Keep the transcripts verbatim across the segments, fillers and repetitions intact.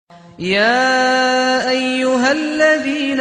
يا أيها الذين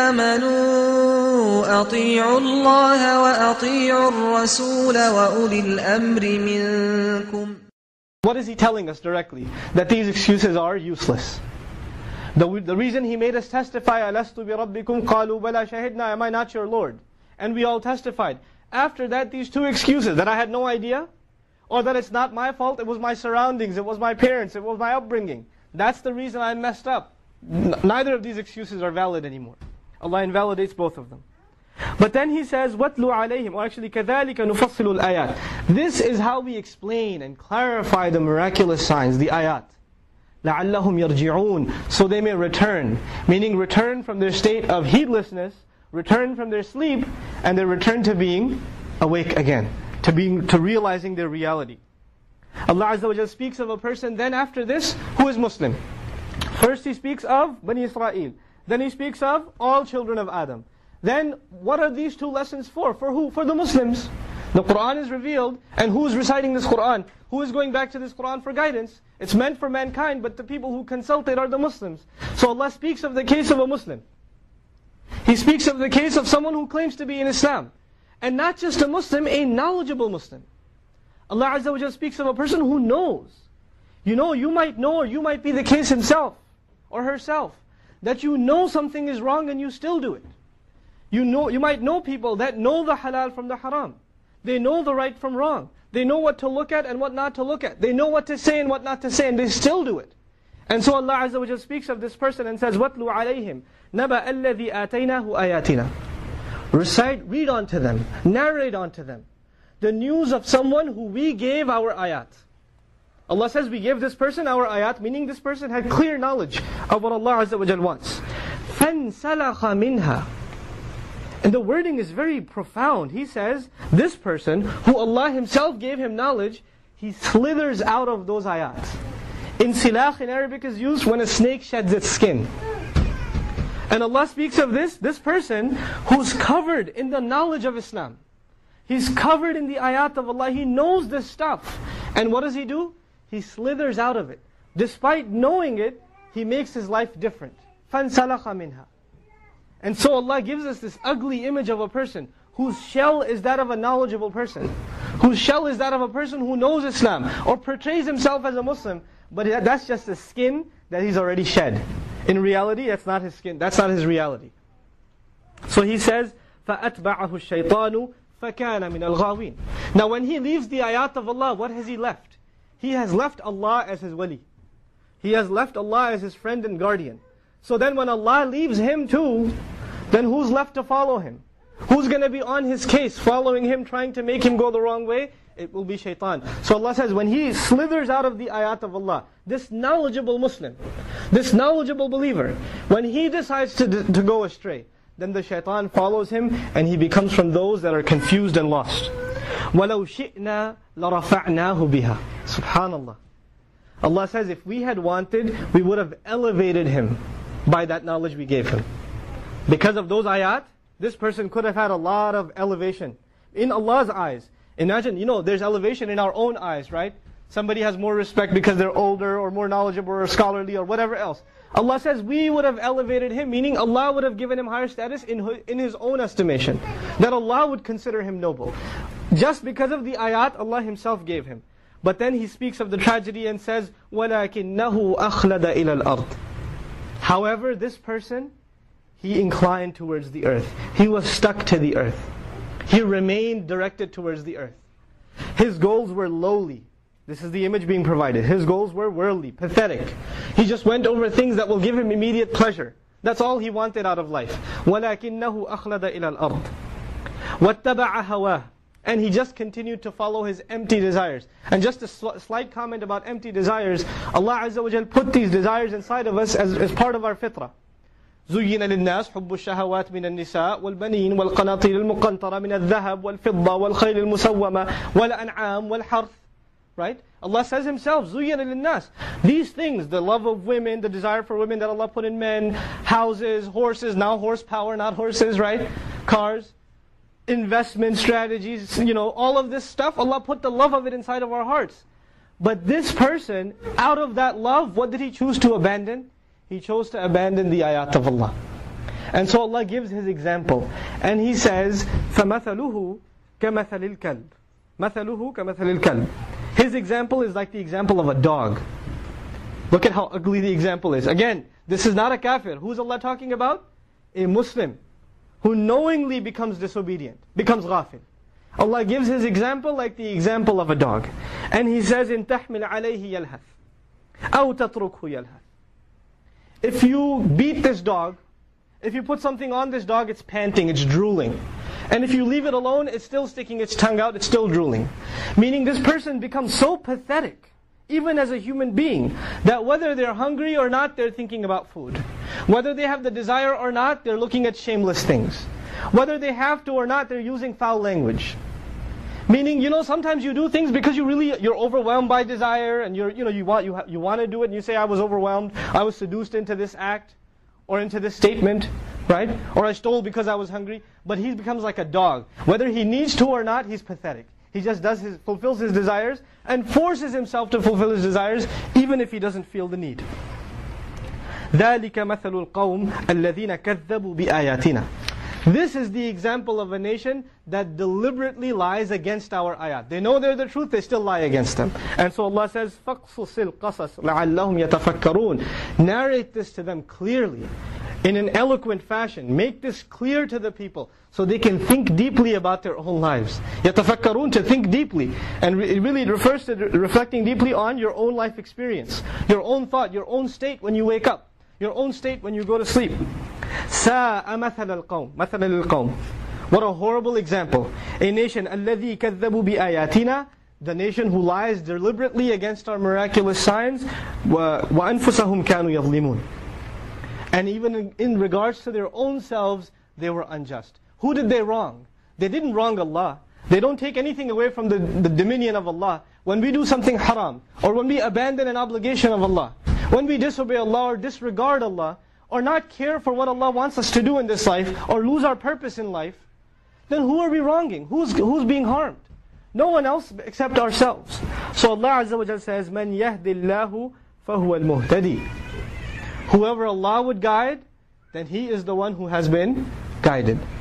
آمنوا أطيعوا الله وأطيعوا الرسول وأولي الأمر منكم. What is he telling us directly? That these excuses are useless. The, the reason he made us testify, أَلَسْتُ بِرَبِّكُمْ قَالُوا بَلَا شَهِدْنَا, am I not your Lord? And we all testified. After that, these two excuses, that I had no idea, or that it's not my fault, it was my surroundings, it was my parents, it was my upbringing. That's the reason I messed up. N- neither of these excuses are valid anymore. Allah invalidates both of them. But then he says, وَاتْلُ عَلَيْهِمْ, or actually, كَذَلِكَ نُفَصِّلُ الْآيَاتِ. This is how we explain and clarify the miraculous signs, the ayat. لَعَلَّهُمْ يَرْجِعُونَ, so they may return. Meaning return from their state of heedlessness, return from their sleep, and they return to being awake again, to being to realizing their reality. Allah Azza wa Jalla speaks of a person then after this who is Muslim. First he speaks of Bani Israel. Then he speaks of all children of Adam. Then what are these two lessons for? For who? For the Muslims. The Quran is revealed, and who is reciting this Quran? Who is going back to this Quran for guidance? It's meant for mankind, but the people who consult it are the Muslims. So Allah speaks of the case of a Muslim. He speaks of the case of someone who claims to be in Islam. And not just a Muslim, a knowledgeable Muslim. Allah Azza wa Jalla speaks of a person who knows. You know, you might know, or you might be the case himself or herself, that you know something is wrong and you still do it. You know, you might know people that know the halal from the haram. They know the right from wrong. They know what to look at and what not to look at. They know what to say and what not to say, and they still do it. And so Allah Azza wa Jalla speaks of this person and says, وَاتْلُ عَلَيْهِمْ نَبَأَ الَّذِي آتَيْنَاهُ آيَاتِنَا. Recite, read unto them, narrate unto them the news of someone who we gave our ayat. Allah says we gave this person our ayat, meaning this person had clear knowledge of what Allah Azza wa Jalla wants. فَانْسَلَخَ مِنْهَا. And the wording is very profound. He says, this person, who Allah Himself gave him knowledge, he slithers out of those ayat. Insilakh in Arabic is used when a snake sheds its skin. And Allah speaks of this, this person who's covered in the knowledge of Islam. He's covered in the ayat of Allah. He knows this stuff. And what does he do? He slithers out of it. Despite knowing it, he makes his life different. فَانْسَلَخَ مِنْهَا. And so Allah gives us this ugly image of a person whose shell is that of a knowledgeable person, whose shell is that of a person who knows Islam, or portrays himself as a Muslim, but that's just a skin that he's already shed. In reality, that's not his skin, that's not his reality. So he says, فَأَتْبَعَهُ الشَّيْطَانُ فَكَانَ مِنَ الْغَاوِينَ. Now when he leaves the ayat of Allah, what has he left? He has left Allah as his wali. He has left Allah as his friend and guardian. So then when Allah leaves him too, then who's left to follow him? Who's going to be on his case, following him, trying to make him go the wrong way? It will be shaitan. So Allah says, when he slithers out of the ayat of Allah, this knowledgeable Muslim, this knowledgeable believer, when he decides to, to go astray, then the shaitan follows him and he becomes from those that are confused and lost. وَلَوْ شِئْنَا لَرَفَعْنَاهُ بِهَا. Subhanallah. Allah says, if we had wanted, we would have elevated him by that knowledge we gave him. Because of those ayat, this person could have had a lot of elevation in Allah's eyes. Imagine, you know, there's elevation in our own eyes, right? Somebody has more respect because they're older or more knowledgeable or scholarly or whatever else. Allah says we would have elevated him, meaning Allah would have given him higher status in, in His own estimation. That Allah would consider him noble. Just because of the ayat Allah Himself gave him. But then He speaks of the tragedy and says, وَلَكِنَّهُ أَخْلَدَ إِلَى الْأَرْضِ. However, this person, he inclined towards the earth. He was stuck to the earth. He remained directed towards the earth. His goals were lowly. This is the image being provided. His goals were worldly, pathetic. He just went over things that will give him immediate pleasure. That's all he wanted out of life. وَلَكِنَّهُ أَخْلَدَ إِلَى الْأَرْضِ وَاتَّبَعَ هَوَاهُ. And he just continued to follow his empty desires. And just a sl- slight comment about empty desires. Allah Azza wa Jal put these desires inside of us as, as part of our fitrah. زُيِّنَ لِلنَّاسِ حُبُّ الشَّهَوَاتِ مِنَ النِّسَاءِ وَالْبَنِينَ وَالْقَنَاطِيرِ الْمُقَنْطَرَةِ مِنَ الذَّهَبِ وَالْفِضَّةِ وَالْخَيْلِ الْمُسَوَّمَةِ وَالْأَنْعَامِ وَالْحَرْثِ. Right? Allah says Himself, زُيِّنَ لِلنَّاسِ. These things, the love of women, the desire for women that Allah put in men, houses, horses, now horsepower, not horses, right? Cars, investment strategies, you know, all of this stuff, Allah put the love of it inside of our hearts. But this person, out of that love, what did he choose to abandon? he chose to abandon the ayat of Allah. And so Allah gives His example. And He says, فَمَثَلُهُ كَمَثَلِ الْكَلْبِ مَثَلُهُ كَمَثَلِ الْكَلْبِ. His example is like the example of a dog. Look at how ugly the example is. Again, this is not a kafir. Who's Allah talking about? A Muslim who knowingly becomes disobedient, becomes ghafil. Allah gives His example like the example of a dog. And He says, إِن تَحْمِلْ عَلَيْهِ يَلْهَثْ أَوْ تَتْرُكْهُ يَلْهَثْ. If you beat this dog, if you put something on this dog, it's panting, it's drooling. And if you leave it alone, it's still sticking its tongue out, it's still drooling. Meaning this person becomes so pathetic, even as a human being, that whether they're hungry or not, they're thinking about food. Whether they have the desire or not, they're looking at shameless things. Whether they have to or not, they're using foul language. Meaning, you know, sometimes you do things because you really, you're overwhelmed by desire, and you're, you know, you want, you, you want to do it, and you say, I was overwhelmed, I was seduced into this act, or into this statement, right? Or I stole because I was hungry. But he becomes like a dog. Whether he needs to or not, he's pathetic. He just does his, fulfills his desires, and forces himself to fulfill his desires, even if he doesn't feel the need. ذَلِكَ مَثَلُ الْقَوْمِ الَّذِينَ كَذَّبُوا بِآيَاتِنَا. This is the example of a nation that deliberately lies against our ayat. They know they're the truth, they still lie against them. And so Allah says, فَقْصُصِ الْقَصَصِ لَعَلَّهُمْ يَتَفَكَّرُونَ. Narrate this to them clearly, in an eloquent fashion. Make this clear to the people, so they can think deeply about their own lives. يَتَفَكَّرُونَ, to think deeply. And it really refers to reflecting deeply on your own life experience, your own thought, your own state when you wake up, your own state when you go to sleep. سَاءَ مَثَلَ الْقَوْمِ مَثَلَ الْقَوْمِ. What a horrible example. A nation, الَّذِي كَذَّبُوا بِآيَاتِنَا, the nation who lies deliberately against our miraculous signs. وَأَنفُسَهُمْ كَانُوا يَظْلِمُونَ. And even in, in regards to their own selves, they were unjust. Who did they wrong? They didn't wrong Allah. They don't take anything away from the, the dominion of Allah. When we do something haram, or when we abandon an obligation of Allah, when we disobey Allah or disregard Allah, or not care for what Allah wants us to do in this life, or lose our purpose in life, then who are we wronging? Who's, who's being harmed? No one else except ourselves. So Allah Azza wa Jalla says, مَنْ يَهْدِ اللَّهُ فَهُوَ الْمُهْتَدِي. Whoever Allah would guide, then He is the one who has been guided.